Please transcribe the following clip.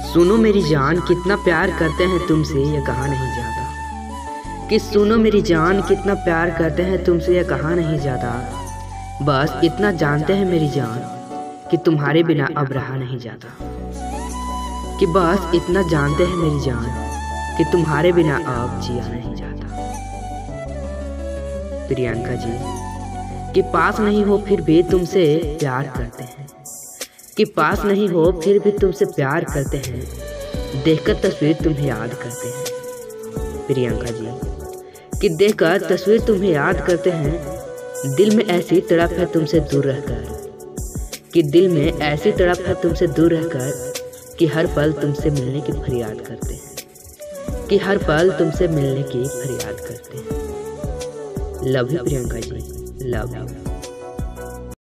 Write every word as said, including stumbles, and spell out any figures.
सुनो मेरी जान कितना प्यार करते हैं तुमसे ये कहा नहीं जाता। कि सुनो मेरी जान कितना प्यार करते हैं तुमसे ये कहा नहीं जाता। बस इतना जानते हैं मेरी जान कि तुम्हारे बिना अब रहा नहीं जाता। कि बस इतना जानते हैं मेरी जान कि तुम्हारे बिना अब जिया नहीं जाता। प्रियंका जी कि पास नहीं हो फिर भी तुमसे प्यार करते हैं। कि पास नहीं हो फिर भी तुमसे प्यार करते हैं। देखकर तस्वीर तुम्हें याद करते हैं। प्रियंका जी कि देखकर तस्वीर तुम्हें याद करते हैं। दिल में ऐसी तड़प है तुमसे दूर रहकर। कि दिल में ऐसी तड़प है तुमसे दूर रहकर कि हर पल तुमसे मिलने की फरियाद करते हैं। कि हर पल तुमसे मिलने की फरियाद करते हैं। Love you Priyanka ji, love you.